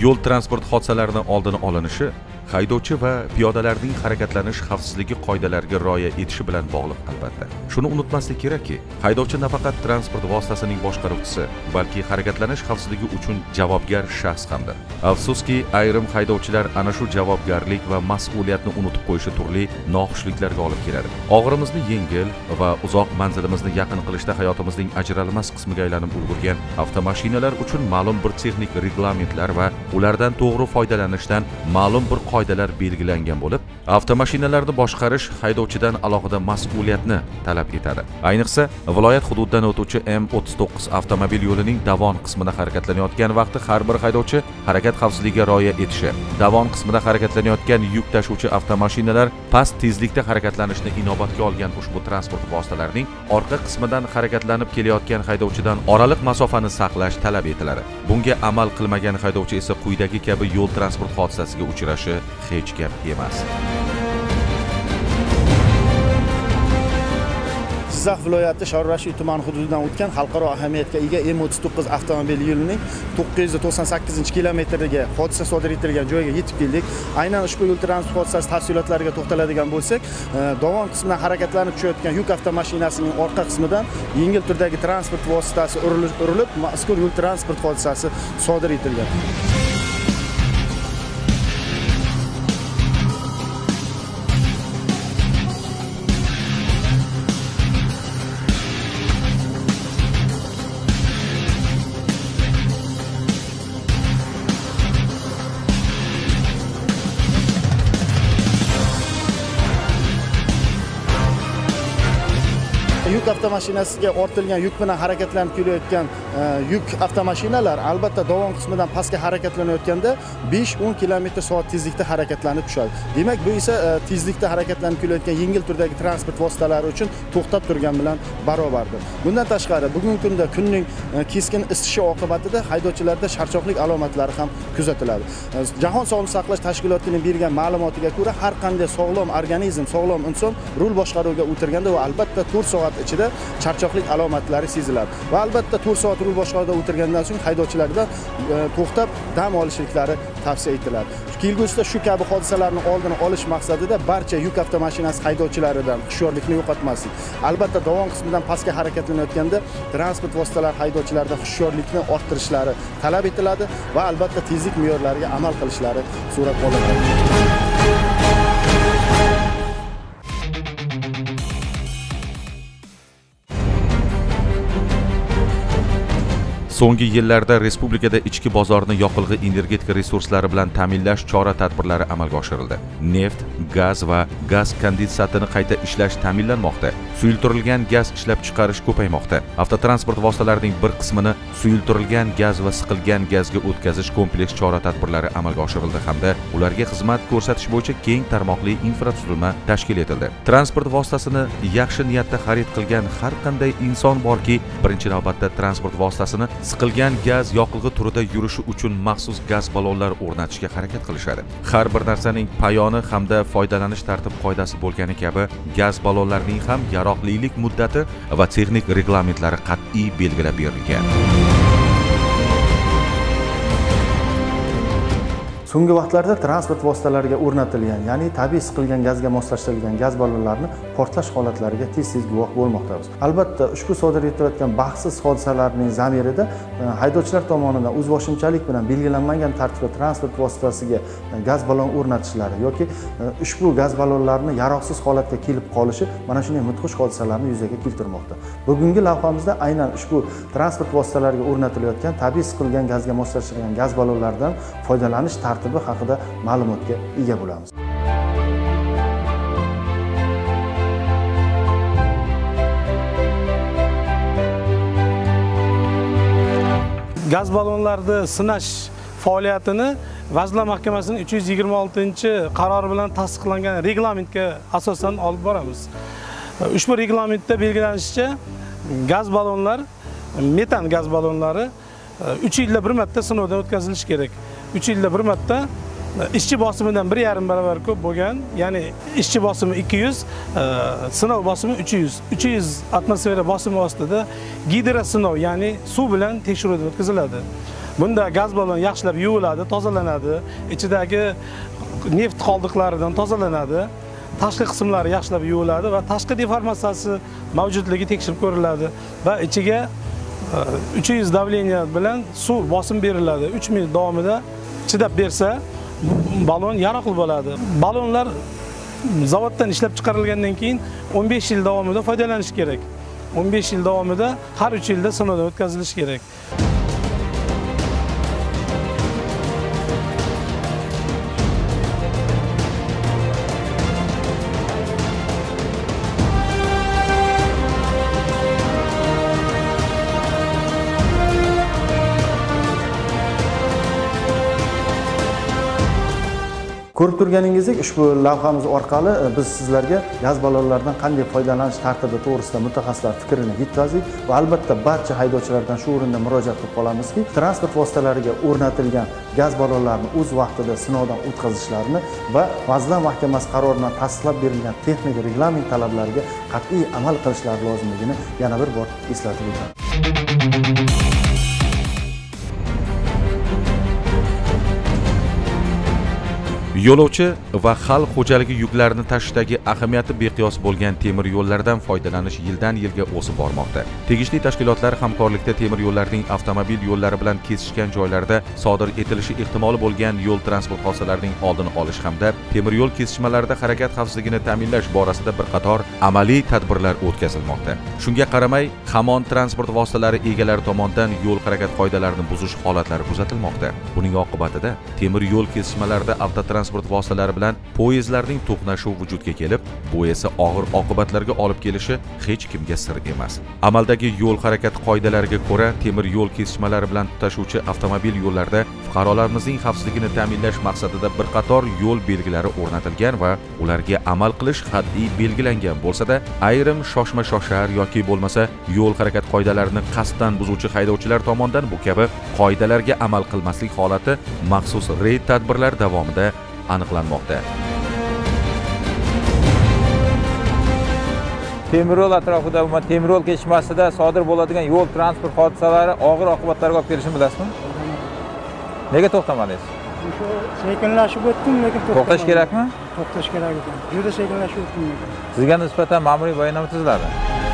yo'l transport hodisalarining oldini olinishi haydovchi va piyodalarning harakatlanish xavfsizligi qoidalariga rioya etishi bilan bog'liq albatta. Shuni unutmaslik kerakki, haydovchi nafaqat transport vositasining boshqaruvchisi, balki harakatlanish xavfsizligi uchun javobgar shaxs hamdir. Afsuski, ayrim haydovchilar ana shu javobgarlik va mas'uliyatni unutib qo'yishi turli noxushliklarga olib keladi. Og'irimizni yengil va uzoq manzilimizni yaqin qilishda hayotimizning ajralmas qismiga aylanib ulgurgan avtomashinalar uchun ma'lum bir texnik reglamentlar va ulardan to'g'ri foydalanishdan ma'lum bir qoidalar belgilangan bo'lib, avtomashinalarni boshqarish haydovchidan alohida mas'uliyatni talab etadi. Ayniqsa, viloyat hududidan o'tuvchi M39 avtomobil yo'lining Davon qismida harakatlanayotgan vaqti har bir haydovchi harakat xavfsizligiga rioya etishi, Davon qismida harakatlanayotgan yuk tashuvchi avtomashinalar past tezlikda harakatlanishni inobatga olgan ushbu transport vositalarining orqa qismidan harakatlanib kelayotgan haydovchidan oraliq masofani saqlash talab etiladi. Bunga amal qilmagan haydovchi esa quyidagi kabi yo'l transport hodisasiga uchrashi hech gap emas. Jizzax viloyati Shorrashiy tumani hududidan o'tgan xalqaro ahamiyatga ega M39 avtomobil yo'lining 998-kilometriga hodisa sodir etilgan joyga yetib keldik. Aynan ushbu yo'l transport hodisasi tafsilotlariga to'xtaladigan bo'lsak, Dovon qismidan harakatlanib tushayotgan yuk avtomashinasining orqa qismidan yengil turdagi transport vositasi urilib, mazkur yo'l transport hodisasi sodir etilgan. Yuk avtomashinasiga ortilgan yuk bilan harakatlanib kelayotgan yuk avtomashinalar albatta Dovon qismidan pastga harakatlanayotganda 5-10 km/soat tezlikda harakatlanib tushadi. Demak, bu esa tezlikda harakatlanib kelayotgan yengil turdagi transport vositalari uchun to'xtab turgan bilan barobardir. Bundan tashqari, bugungi kunda kunning keskin isishi oqibatida haydovchilarda charchoqlik alomatlari ham kuzatiladi. Jahon Sog'liqni saqlash tashkilotining bergan ma'lumotiga ko'ra, har qanday sog'lom organizm, sog'lom inson rul boshqaruviga o'tirganda va albatta 4 soat ichida charchoqlik alomatlari seziladi. Va albatta 4 soat rul boshqaruvida o'tirgandan so'ng haydovchilardan to'xtab dam olishliklari tavsiya etiladi. Kelgusida shu kabi hodisalarni oldini olish maqsadida barcha yuk avtomashinasi haydovchilaridan hushyorlikni yo'qotmaslik. Albatta Dovon qismidan pastga harakatlanayotganda transport vositalari haydovchilaridan hushyorlikni orttirishlari talab etiladi va albatta tezlik me'yorlariga amal qilishlari suratga olinadi. So'nggi yillarda respublikada ichki bozorni yoqilg'i energetika resurslari bilan ta'minlash chora-tadbirlari amalga oshirildi. Neft, gaz va gaz kondensatini qayta ishlash ta'minlanmoqda. Suyultirilgan gaz ishlab chiqarish ko'paymoqda. Avtotransport vositalarining bir qismini suyultirilgan gaz va siqilgan gazga o'tkazish kompleks chora-tadbirlari amalga oshirildi hamda ularga xizmat ko'rsatish bo'yicha keng tarmoqli infratuzilma tashkil etildi. Transport vositasini yaxshi niyatda xarid qilgan har qanday inson borki, birinchi navbatda transport vositasini siqilgan gaz yoqilg'i turida yurishi uchun maxsus gaz ballonlar o'rnatishga harakat qilishadi. Har bir narsaning payoni hamda foydalanish tartib-qoidasi bo'lgani kabi, gaz ballonlarining ham yaroqlilik muddati va texnik reglamentlari qat'iy belgilab berilgan. So'nggi vaqtlarda transport vositalariga o'rnatilgan, ya'ni tabiiy siqilgan gazga moslashtirilgan gaz ballonlarini portlash holatlariga tez-tez guvoh bo'lmoqdamiz. Albatta, ushbu sodir etilayotgan baxtsiz hodisalarning zamirida haydovchilar tomonidan o'zboshimchalik bilan belgilanmagan tartibda transport vositasiga gaz ballon o'rnatishlari yoki ushbu gaz ballonlarini yaroqsiz holatga kelib qolishi mana shunday mudhish hodisalarni yuzaga keltirmoqda. Bugungi lavhamizda aynan ushbu transport vositalariga o'rnatilayotgan tabiiy siqilgan gazga moslashtirilgan gaz ballonlaridan foydalanish tartibi haqida ma'lumotga ega bo'lamiz. Gaz ballonlarini sinash faoliyatini Vazirlar Mahkamasining 326-qarori bilan tasdiqlangan reglamentga asosan olib boramiz. Ushbu reglamentda belgilanishicha, gaz ballonlar, metan gaz ballonlari 3 yilda bir marta sinovdan o'tkazilishi kerak. 3 yilda bir marta ishchi bosimidan 1,5 barobar ko'p bo'lgan, ya'ni ishchi bosimi 200, sinov bosimi 300. 300 atmosfera bosimi ostida gidrosinov, ya'ni suv bilan tekshiruvdan o'tkaziladi. Bunda gaz balloni yaxshilab yuviladi, tozalanadi, ichidagi neft qoldiqlaridan tozalanadi. Tashqi qismlari yaxshilab yuviladi va tashqi deformatsiyasi mavjudligi tekshirib ko'riladi va ichiga 300 davleniya bilan suv bosim beriladi. 3 minut davomida chidab bersa, ballon yaroqli bo'ladi. Ballonlar zavoddan ishlab chiqarilgandan keyin 15 yil davomida foydalanish kerak. 15 yil davomida har 3 yilda sinovdan o'tkazilishi kerak. Ko'rib turganingizdek, ushbu lavhamiz orqali biz sizlarga gaz ballonlaridan qanday foydalanish tartibi to'g'risida mutaxassislar fikrini yetkazdik va albatta barcha haydovchilardan shu o'rinda murojaat qilib qolamizki, transport vositalariga o'rnatilgan gaz ballonlarini o'z vaqtida sinovdan o'tkazishlarini va Vazirlar Mahkamasi qaroridan tasdiqlab berilgan texnik reglament talablariga qat'iy amal qilishlari lozimligini yana bir bor eslatib o'taman. Yo'lovchi va xalq xo'jaligi yuklarini tashishdagi ahamiyati beqiyos bo'lgan temir yo'llardan foydalanish yildan yilga o'sib bormoqda. Tegishli tashkilotlar hamkorlikda temir yo'llarning avtomobil yo'llari bilan kesishgan joylarda sodir etilishi ehtimoli bo'lgan yo'l transport hodisalarining oldini olish hamda temir yo'l kesishmalarida harakat xavfsizligini ta'minlash borasida bir qator amaliy tadbirlar o'tkazilmoqda. Shunga qaramay, hamon transport vositalari egalari tomonidan yo'l harakat qoidalarini buzish holatlari kuzatilmoqda. Buning oqibatida temir yo'l kesishmalarida avtotransport vositalari bilan poyezdlarning to'qnashuvi vujudga kelib, bu esa og'ir oqibatlarga olib kelishi hech kimga sir emas. Amaldagi yo'l harakati qoidalariga ko'ra, temir yo'l kesishmalari bilan tutashuvchi avtomobil yo'llarida fuqarolarimizning xavfsizligini ta'minlash maqsadida bir qator yo'l belgilari o'rnatilgan va ularga amal qilish qat'iy belgilangan bo'lsa-da, ayrim shoshma-shoshar yoki bo'lmasa yo'l harakat qoidalarini qasddan buzuvchi haydovchilar tomonidan bu kabi qoidalarga amal qilmaslik holati maxsus reyd tadbirlar davomida aniqlanmoqda. Temiryo'l atrofida va temiryo'l kesishmasida sodir bo'ladigan yo'l transport hodisalari og'ir oqibatlarga olib kelishini bilasizmi? Nega to'xtamadingiz? Shu sekinlashib o'tdim, lekin to'xtash kerakmi? To'xtash kerak ekan. Juda sekinlashib o'tdim. Sizga nisbatan ma'muriy bayonnoma tuziladi.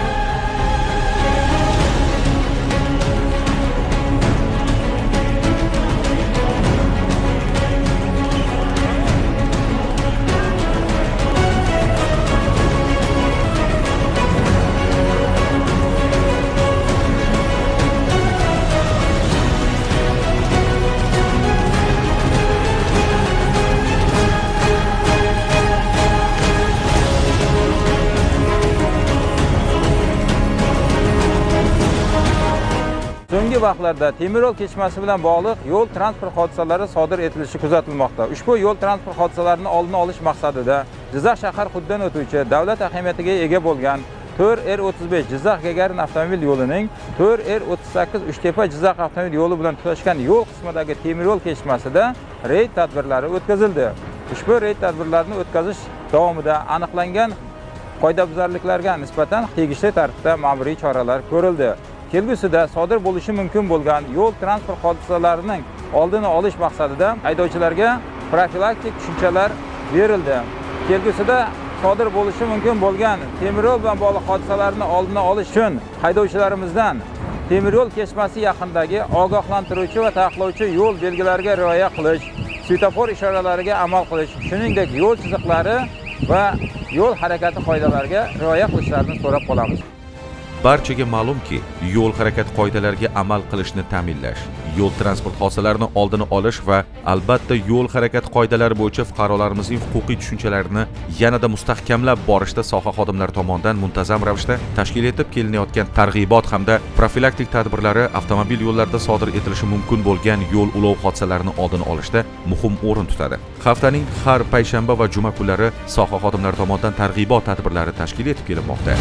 So'nggi vaqtlarda temiryo'l kesishmasi bilan bog'liq yo'l transport hodisalari sodir etilishi kuzatilmoqda. Ushbu yo'l transport hodisalarini oldini olish maqsadida Jizzax shahar hududidan o'tuvchi davlat ahamiyatiga ega bo'lgan 4R35 Jizzax Gagarin avtomobil yo'lining 4R38 Uchtepa Jizzax avtomobil yo'li bilan tutashgan yo'l qismidagi temiryo'l kesishmasida reyd tadbirlari o'tkazildi. Ushbu reyd tadbirlarini o'tkazish davomida aniqlangan qoidabuzarliklarga nisbatan tegishli tartibda ma'muriy choralar ko'rildi. Kelgusida sodir bo'lishi mumkin bo'lgan yo'l transport hodisalarining oldini olish maqsadida haydovchilarga profilaktik tushunchalar berildi. Kelgusida sodir bo'lishi mumkin bo'lgan temiryo'l bilan bog'liq hodisalarni oldini olish uchun haydovchilarimizdan temiryo'l kesishmasi yaqinidagi ogohlantiruvchi va taqiqlovchi yo'l belgilariga rioya qilish, svetofor ishoralariga amal qilish, shuningdek yo'l chiziqlari va yo'l harakati qoidalariga rioya qilishlarini so'rab qolamiz. Barchaga ma'lumki, yo'l harakat qoidalariga amal qilishni ta'minlash, yo'l transport hodisalarini oldini olish va albatta yo'l harakat qoidalari bo'yicha fuqarolarimizning huquqiy tushunchalarini yanada mustahkamlab borishda soha xodimlari tomonidan muntazam ravishda tashkil etib kelinayotgan targ'ibot hamda profilaktik tadbirlari avtomobil yo'llarida sodir etilishi mumkin bo'lgan yo'l ulov hodisalarini oldini olishda muhim o'rin tutadi. Haftaning har payshanba va juma kunlari soha xodimlari tomonidan targ'ibot tadbirlari tashkil etib kelinmoqda.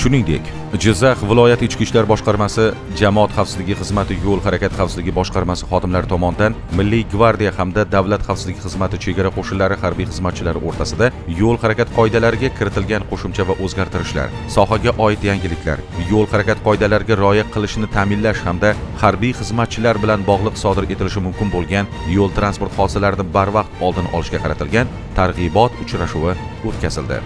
Shuningdek, Jizzax viloyat ichki ishlar boshqarmasi, jamoat xavfsizligi xizmati, yo'l harakati xavfsizligi boshqarmasi xodimlari tomonidan Milliy gvardiya hamda davlat xavfsizligi xizmati chegara qo'shinlari harbiy xizmatchilari o'rtasida yo'l harakati qoidalariga kiritilgan qo'shimcha va o'zgartirishlar, sohaga oid yangiliklar, yo'l harakati qoidalariga rioya qilishni ta'minlash hamda harbiy xizmatchilar bilan bog'liq sodir etilishi mumkin bo'lgan yo'l transport hodisalarini barvaqt oldini olishga qaratilgan targ'ibot uchrashuvi o'tkazildi.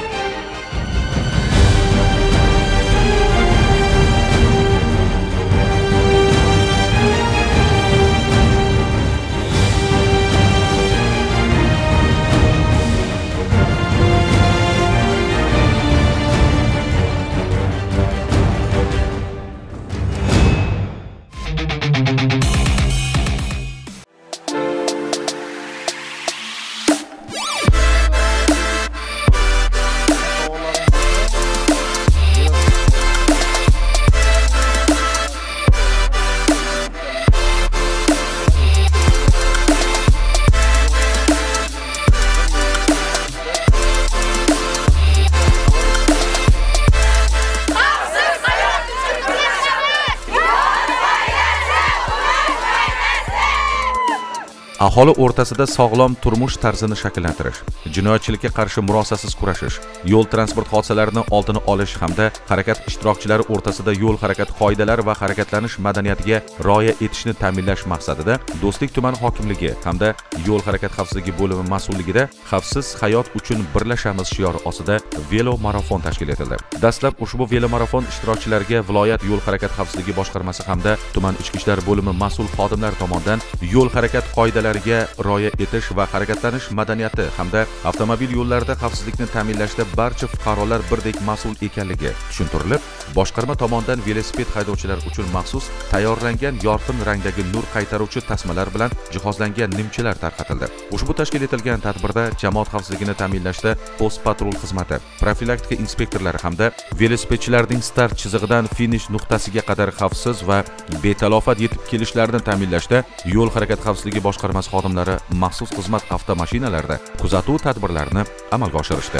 Aholi o'rtasida sog'lom turmush tarzini shakllantirish, jinoyatchilikka qarshi murosasiz kurashish, yo'l transport hodisalarini oldini olish hamda harakat ishtirokchilari o'rtasida yo'l harakati qoidalari va harakatlanish madaniyatiga rioya etishni ta'minlash maqsadida Do'stlik tuman hokimligi hamda yo'l harakati xavfsizligi bo'limi mas'ulligida Xavfsiz hayot uchun birlashamiz shiori ostida velo marafon tashkil etildi. Dastlab ushbu velo marafon ishtirokchilariga viloyat yo'l harakati xavfsizligi boshqarmasi hamda tuman ichki ishlar bo'limi mas'ul xodimlari tomonidan yo'l harakati qoidalariga rioya etish va harakatlanish madaniyati hamda avtomobil yo'llarida xavfsizlikni ta'minlashda barcha fuqarolar birdek mas'ul ekanligi tushuntirilib, boshqarma tomonidan velosiped haydovchilari uchun maxsus tayyorlangan yorqin rangdagi nur qaytaruvchi tasmalar bilan jihozlangan nimchalar tarqatildi. Ushbu tashkil etilgan tadbirda jamoat xavfsizligini ta'minlashda post patrul xizmati, profilaktika inspektorlari hamda velosipedchilarning start chizig'idan finish nuqtasiga qadar xavfsiz va betalofat yetib kelishlarini ta'minlashda yo'l harakati xavfsizligi boshqarmasi xodimlari maxsus xizmat avtomashinalarida kuzatuv tadbirlarini amalga oshirishdi.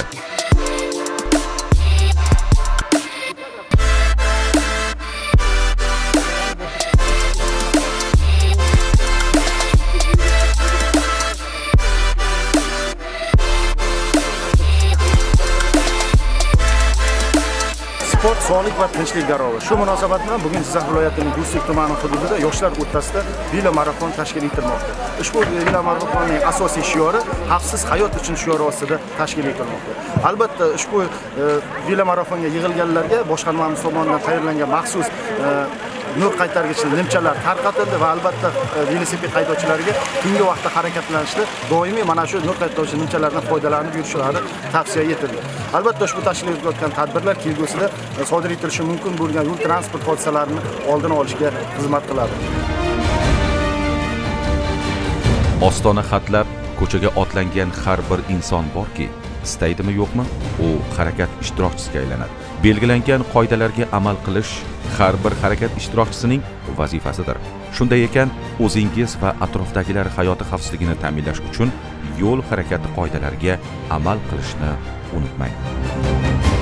Sport, sog'lik va tinchlik garovi. Shu munosabat bilan bugun Jizzax viloyatining Do'stlik tumani hududida yoshlar o'rtasida velo marafon tashkil etilmoqda. Ushbu velo marafonning asosiy shiori xavfsiz hayot uchun shiori ostida tashkil etilmoqda. Albatta, ushbu velo marafonga yig'ilganlarga boshqarmamiz tomonidan tayyorlangan maxsus nur qaytargich nimchalar tarqatildi va albatta velosiped haydovchilariga tungi vaqtda harakatlanishda doimiy mana shu nur qaytaruvchi nimchalardan foydalanib yurishlari tavsiya etildi. Albatta, ushbu tashkil etilayotgan tadbirlar kelgusida sodir etilishi mumkin bo'lgan yo'l transport hodisalarini oldini olishga xizmat qiladi. Ostona xatlab ko'chaga otlangan har bir inson borki, istaydimi yo'qmi, u harakat ishtirokchisiga aylanadi. Belgilangan qoidalarga amal qilish har bir harakat ishtirokchisining vazifasidir. Shunday ekan, o'zingiz va atrofdagilar hayoti xavfsizligini ta'minlash uchun yo'l harakati qoidalariga amal qilishni unutmang.